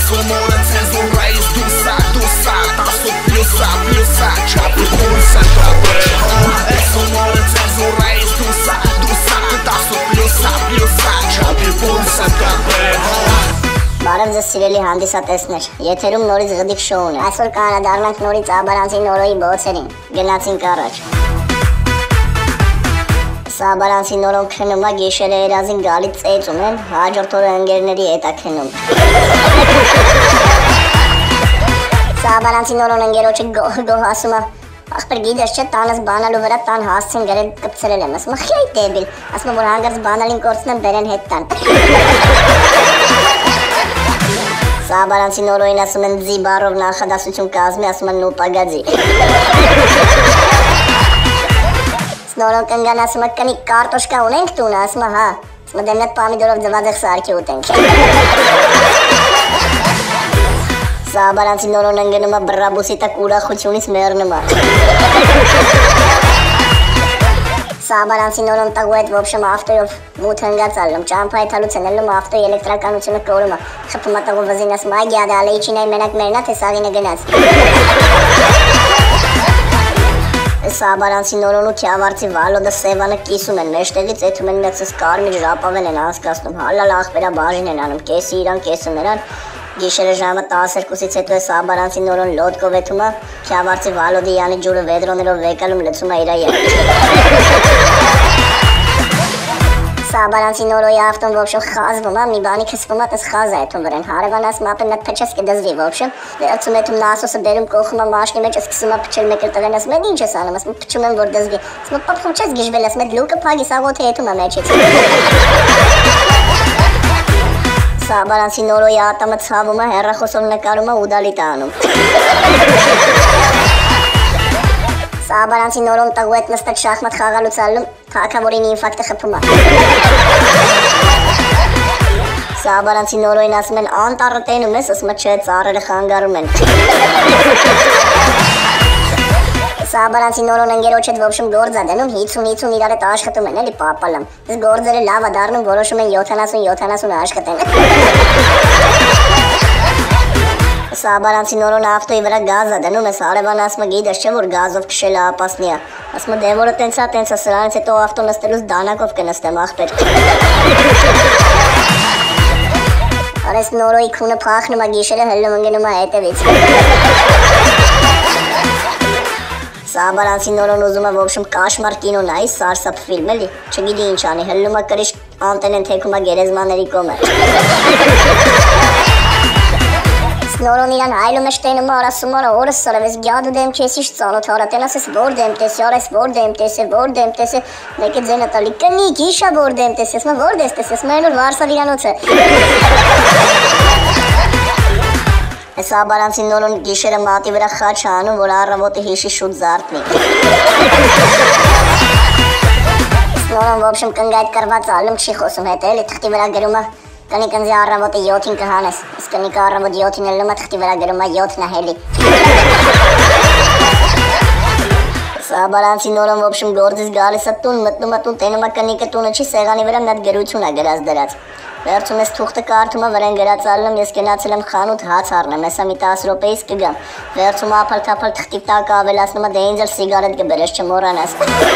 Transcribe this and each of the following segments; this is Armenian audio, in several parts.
Sumora cenzura izdusa, dusa Tasu pljusa, pljusa Čapi pulsa, dobre Sumora cenzura izdusa, dusa Tasu pljusa, pljusa Čapi pulsa, dobre Բարև ձեզ սիրելի հանդիսատեսներ, եթերում նորից Ղդիկ շոուն է։ Այսօր կանադառնանք նորից Աբարանցի Նորոյի բոցերին, գնացինք առաջ։ Սա Աբարանցի Նորոն քնում է գիշերը երազին գալի ծեծում են, հաջորդ օրը ընկերների հետ է քնում։ Սա Աբարանցի Նորոն ընկերոջը գոհ ասում է, ախպեր գիտես չէ, տանս բանալու վրա տան հասցին գրել կպցրել եմ, ասում է, խի այդ դեբիլ, ասում է, որ հանգարց բանալին կորցնեմ բերեն հետ տան։ Սա Աբարանցի Նորոյին ասում են ձի բառով նախադասություն կազմի, ասում են նու պագաձի։ Նորոն կնգան ասում է կնի կարտոշկա ունենք տունը, ասում է հա, ասում է դեմնետ պամիդորով ձվածեղ սարքի ուտենք։ Սա Աբարանցի Նորոն ընգնում է բրաբուսի տակ ուրախությունից մեռնում է։ Սա Աբարանցի Նորոն տագու այդ ոբշում ավտոյով մութ հնգած ալնում, ճամփայի թալուց են ելնում ավտոյի էլեկտրականությունը կորում է, խփում է տագու վզին ասում այ գյադա ալեիչին այ մենակ մերնա թե սաղինը գնաց։ Սա Աբարանցի Նորոնու քյավարցի Վալոդը Սևանը կիսում են, մեջտեղից էթում են մեծս կարմիր ժապավեն են անցկացնում, հալալ ախպերա բաժին են անում, կեսի իրան, կեսը մերան, գիշերը ժամը 12-ից հետո է Սա Աբարանցի Նորոն լոդկով էթում է, քյավարցի Վալոդի յանի ջուրը վեդրոներով վեկալում լցում է իրա յակ։ Սա Աբարանցի Նորոյի ավտոն ոբշում խազվում է, մի բանի քսվում է, տես խազ է էթում վրեն, հարևան ասում ապեն նատ փչես կդզվի ոբշում, վերցում էթում նասոսը բերում կողում է մաշկի մեջ, սկսում է փչել մեկը տղեն, ասում է ինչ ես անում, ասում փչում եմ որ դզվի, ասում է պապ չես գիժվել, ասում է լուկը փագի սաղոթը էթում է մեջից։ Սա Աբարանցի Նորոյի ատամը ցավում է, հեռախոսով նկարում է ու դալիտ է անում։ Սա Աբարանցի Նորոն տղու հետ նստած շախմատ խաղալուց ալնում, թագավորին ինֆակտը խփում է։ Սա Աբարանցի Նորոյին ասում են անտառը տենում ես, ասում է չէ, ծառերը խանգարում են։ Սա Աբարանցի Նորոն ընկերոջ հետ ոբշում գործ է դնում, 50-50 իրար հետ աշխատում են, էլի պապալամ։ Իսկ գործերը լավ է դառնում, որոշում են 70-70 աշխատեն։ Սա Աբարանցի Նորոնը ավտոյի վրա գազ է դնում, ես հարևան ասում է գիտես չէ, որ գազով քշելը ապասնի է։ Ասում է դե որը տենց է, սրանից հետո ավտո նստելուց դանակով կնստեմ ախպեր։ Արես Նորոյի քունը փախնում է գիշերը հելնում ընկնում է հետևից։ Սա Աբարանցի Նորոն ուզում է ոբշում կաշմար կինո նայի, սարսափ ֆիլմ էլի, չգիտի ինչ անի, հելնում է կրիշ անտենեն թեքում է գերեզմաների կոմը։ Նորոն իրան հայլում է շտենում արասում արա օրս սարև ես գյադու դեմ կեսիշ ծանոթ հարատեն ասես որ դեմ տեսի, արես որ դեմ տեսի, մեկը ձենը տալի կնիկ իշա որ դեմ տեսի, ասում որ դես տեսի, ասում են որ Վարսավ իրանոց է։ Այս Աբարանցի Նորոն գիշերը մատի վրա խաչ անում, որ առավոտը հիշի շուտ զարթնի։ Նորոն ոբշում կնգայտ կրված ալում չի խոսում հետ էլի, թղթի վրա գրում է Կնիկ ընձի առավոտը 7-ին կհանես, իսկ կնիկ առավոտ 7-ին ելնում է թղթի վրա գրում է 7-ն է հելի։ Սա Աբարանցի Նորոն ոբշում գործից գալիս է տուն, մտնում է տուն, տենում է կնիկը տունը չի, սեղանի վրա մի հատ գրություն է գրած դրած։ Վերջում ես թուղթը կարդում է վրան գրած ալնում, ես գնացել եմ խանութ հաց առնեմ, հեսա մի 10 րոպեից կգամ։ Վերջում ափալ-թափալ թղթի տակը ավելացնում է, դե ինձ էլ սիգարետ կբերես չմոռանաս։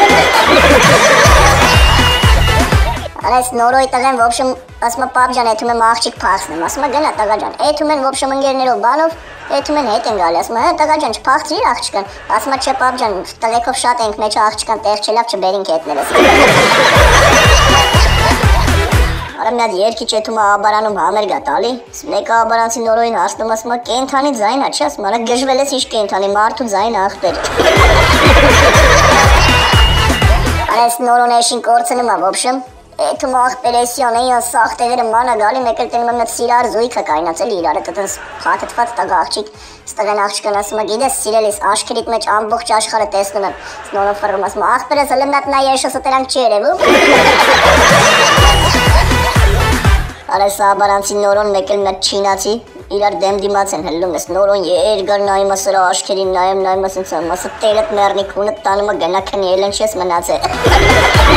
Արես Նորոյի տղեն ոբշում ասում է պապ ջան, էթում եմ աղջիկ փախցնեմ, ասում է գնա տղա ջան, էթում են ոբշում ընկերներով բանով, էթում են հետ են գալի, ասում է հա տղա ջան չփախցրիր աղջկան, ասում է չէ պապ ջան, տղեկով շատ ենք մեջ աղջկան տեղ չէ լավ չբերինք հետներս։ Արա մի հատ երկիչ էթում է Աբարանում համեր գա տալի, մեկը Աբարանցի Նորոյին հարցնում ասում է կենթանի ձայն ա չէ, ասում արա գժվել ես ինչ կենթանի, մարդու ձայն ախպեր։ Արես Նորոն էշին կորցնում է ոբշում Էթում աղպերեսյան էի սաղ տեղերը մանա գալի, մեկ էլ տենում եմ նտ սիրար զույքը կայնացել իրար է տտնս խաթտված տղա աղջիկ, ստղեն աղջկան ասում է գիտես սիրելիս աշկերիտ մեջ ամբողջ աշխարհը տեսնում եմ, Նորոն ֆռում ասում աղպերես հլը նատ նա եշոսը տրանք չի երևում։ Արես Աբարանցի Նորոն մեկ էլ նտ չինացի իրար դեմ դիմաց են հլում ես Նորոն երկար նայում ասրա աշկերին նայում ասը տերդ մեռնի քունը տանում է գնա քնի ելեն չես մնացել։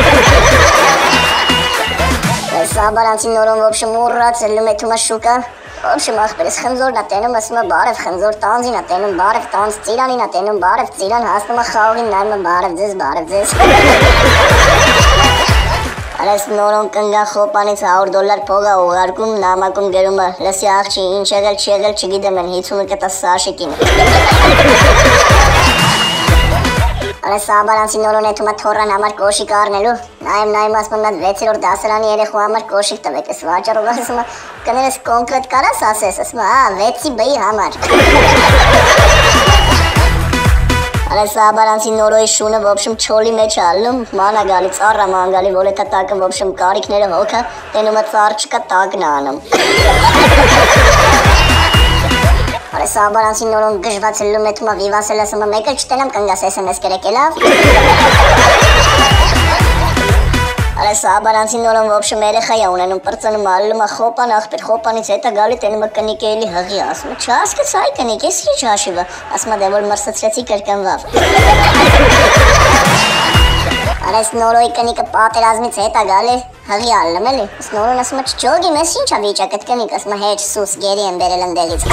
Սա Աբարանցի Նորոն ոբշում ուռած ելնում էթում է շուկա, общем, ախպերս խնձոր նատենում, ասում է բարև խնձոր տանձի նատենում, բարև տանձ ծիրանի նատենում, բարև ծիրան հասնում է խաղողին նայում է բարև ձեզ։ Արես նորոն կնգան խոպանից $100 փողա ուղարկում, նամակում գերում է, լսի աղջի, ինչ եղել չի եղել չգիտեմ են 50 կտա Սաշիկին։ Արես աբարանցի նորոն էթում է թորան համար կոշիկ առնելու, նայում ասում եմ 6-րդ դասարանի երեխու համար կոշիկ տվեք, ես վաճառող ասում է, կներես կոնկրետ կարաս ասես, ասում է, 6-ի B-ի համար։ Արես աբարանցի նորոյի շունը, в общем, չոլի մեջ ալնում, մանա գալի, ծառա ման գալի, վոլետա տակը, в общем, կարիքները հոգա, տենում է ծառ չկա տակն անում։ Արես աբարանցի նորոն գժված լում էթում է վիվասել ասում է, մեկ էլ չտենամ կնգաս SMS կերեք էլավ։ Արես աբարանցի նորոն, в общем, երեխա է ունենում, պրծնում ալում է խոպան, ախպեր խոպանից հետա գալի, տենում է կնիկ էլի հղի, ասում է, չասկաց այ կնիկ, ես ինչ հաշիվը, ասում է, դե որ մրսացրեցի կրկնվավ։ Արես նորոյի կնիկը պատերազմից հետա գալի, հղի ալում էլի, ըստ նորոն ասում է, չջոգի, մեզ ինչ ա վիճակ էդ կնիկ, ասում է, հեչ սուս, գերի եմ բերել ընդեղից։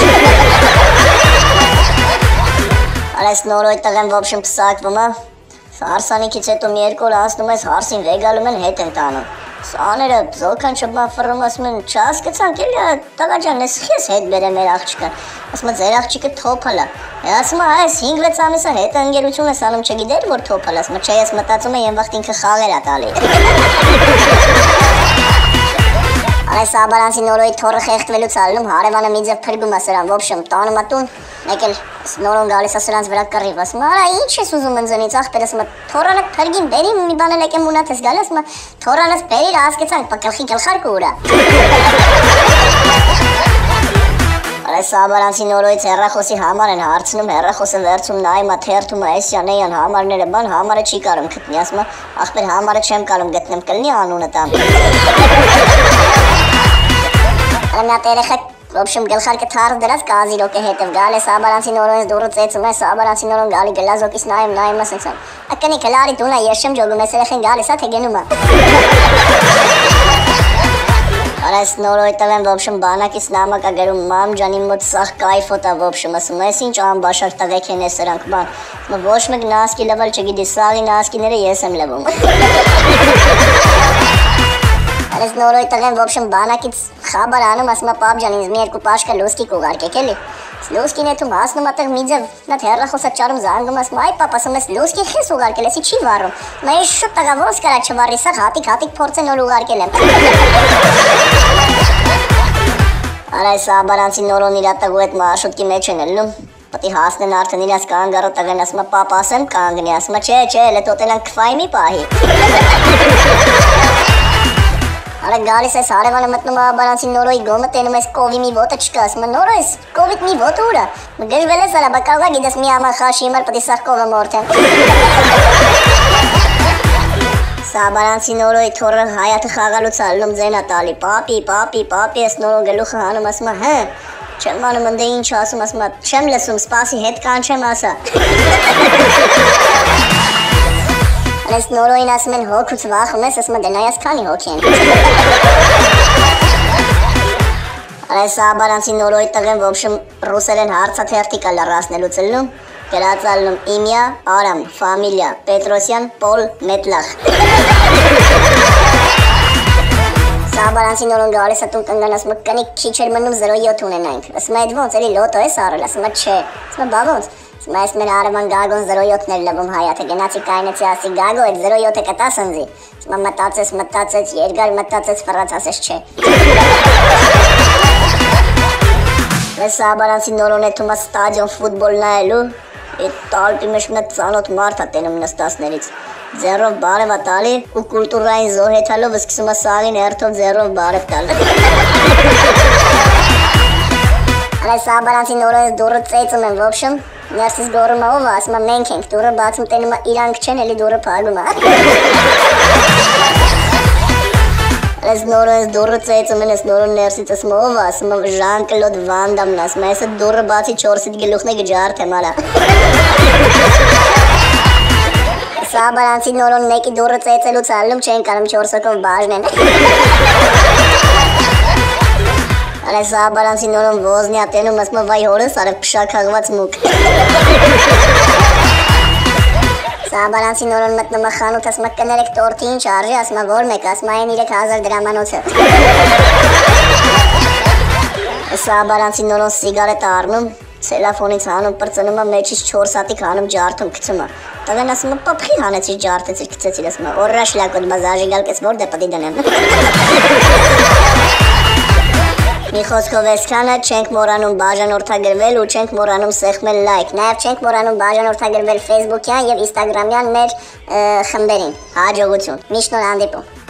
Արես նորոյի տղեն, в общем, պսակվում է, հարսանիքից հետո մի երկու օր անցնում ես հարսին վեգալում են հետ են տանում։ Սաները զոքան չբան ֆռում ասում են չհասկացանք էլի տղա ջան ես քեզ հետ բերեմ մեր աղջիկը։ Ասում է ձեր աղջիկը թոփալ է։ Ասում է այս 5-6 ամիս է հետ ընկերություն ես անում չգիտեր որ թոփալ ասում է չէ ես մտածում եմ վաղտ ինքը խաղեր ա տալի։ Այս աբարանցի նորոյի թորը խեղդվելուց ալնում հարևանը մի ձև փրկում է սրան, в общем, տանում է տուն, մեկ էլ նորոն գալիս է սրանց վրա կռիվ, ասում է, արա ինչ ես ուզում ընձնից, ախպեր, ասում է, թորանդ փրկին բերի, մի բան էլ եկեմ ունատ ես գալի, ասում է, թորանս բերիր, հասկացանք, պկլխի գլխարկը ուրա։ Այս աբարանցի նորոյից հեռախոսի համար են հարցնում, հեռախոսը վերցում նայում է թերթում է էսյան էյան համարները բան, համարը չի կարում գտնի, ասում է, ախպեր համարը չեմ կարում գտնեմ, կլնի անունը տամ։ Անատ երեխա, в общем, գլխարկը թարս դրած կազիրոկ է հետև գալ ես աբարանցի նորոնից դուրը ծեծում ես, աբարանցի նորոն գալի գլազոկից նայում ես ընցան։ Ակնիկ հլարի տունա ես չեմ ջոգում, ես երեխեն գալիս է թե գնում է։ Արես նորոյ տվեն, в общем, բանակից նամակ ա գերում մամ ջանի մոտ սաղ կայֆոտ ա, в общем, ասում ես ինչ անբաշար տղեկ են է սրանք բան։ Ոչ մեկ նասկի լվալ չգիտի, սաղի նասկիները ես եմ լվում։ Արես նորոյ տղեն, в общем, բանակից խաբար անում, ասում է պապ ջան, ինձ մի երկու պաշկա լուսկի կուղարկեք էլի։ Լուսկին էթում հասնում ատեղ մի ձև, նա հեռախոսը ճարում զանգում, ասում այ պապ, ասում ես լուսկի խես ուղարկել, եսի չի վառում։ Մայ շուտ տղա ոնց կարա չվառի, սա հատիկ փորձեն նոր ուղարկել եմ։ Արայս աբարանցի նորոն իրա տղու հետ մարշրուտքի մեջ են ելնում։ Պետք է հասնեն արդեն իրաց կանգ առո տղեն, ասում է պապ ասեմ կանգնի, ասում է չէ, լետոտելան քվայի մի պահի։ Արա գալիս ես հարևանը մտնում աբարանցի նորոյի գոմը տենում ես կովի մի ոտը չկա, ասում է նորո ես կովիդ մի ոտը ուրա, գրվել ես արա, բա կաղա գիտես մի ամա խաշի իմար պտի սաղ կովը մորթեն։ Սա աբարանցի նորոյի թորը հայաթը խաղալուց ալնում ձենա տալի, պապի, ես նորո գլուխը հանում, ասում է հը, չեմ անում ընդե ինչ ասում, ասում է չեմ լսում, սպասի հետ կան չեմ ասա։ Այս նորոյին ասում են հոգուց վախում ես, ասում է դենայաս քանի հոգի են։ Այս աբարանցի նորոյի տղեն, в общем, ռուսերեն հարցաթերթի կա լռացնելուց ելնում, գրած ալնում իմյա, Արամ, ֆամիլիա, Պետրոսյան, Պոլ, Մետլախ։ Սա աբարանցի նորոն գալիս է տուն կնգան, ասում է կնիկ քիչ էր մնում 0.7 ունենայինք, ասում է այդ ոնց էլի լոտո ես արել, ասում է չէ, ասում է բա ոնց։ Այս մեր հարևան Գագոն 0.7-ներ լվում հայաթը, գնացի կայնեցի ասի Գագո այդ 0.7-ը կտաս ընձի, ասում մտածեց, երկար մտածեց, ֆռաց ասես չէ։ Այս աբարանցի նորոն էթում է ստադիոն ֆուտբոլ նայելու, այդ տալպի մեջ մնա ծանոթ մարդ ա տենում նստասներից, ձեռով բարև ա տալի ու կուլտուրային զոհեթալով սկսում է սաղին հերթով ձեռով բարև տալ։ Այս աբարանցի նորոնից դուրը ծեծում են, в общем, ներսից գորում է ով, ասում է մենք ենք, դուրը բացում տենում է իրանք չեն, էլի դուրը փակում է։ Այս նորոնից դուրը ծեծում են, այս նորոն ներսից ասում է ով, ասում է Ժան-Կլոդ Վան Դամն, ասում է այսը դուրը բացի 4-ից գլուխն է գջարդեմ ալա։ Սա աբարանցի նորոն մեկի դուրը ծեծելուց ալնում չեն կարում 4 հոգով բաժնեն։ Արա սա բարանցի նորոն ոզնի ատենում ասմա վայ հորս արև պշակ հաղված մուկ Սա բարանցի նորոն մտնում խանութ ասմա կներեք տորթի ինչ արժի ասմա որ մեկ ասմա այն 3000 դրամանոց հետ Սա բարանցի նորոն սիգարետ առնում Սելաֆոնից հանում պրծնում մեջից 4 սատիկ հանում ջարդում կծում Տղեն ասում պապխի հանեցիր ջարդեցիր կծեցիր ասում օրրաշ լակոտ բազաժի գալկես որ դե պտի դնեմ Մի խոսքով էսքանը չենք մոռանում բաժանորդագրվել ու չենք մոռանում սեղմել լայք Նաև չենք մոռանում բաժանորդագրվել Facebook-յան և Instagram-յան մեր խմբերին Հաջողություն Միշտ նոր հանդիպում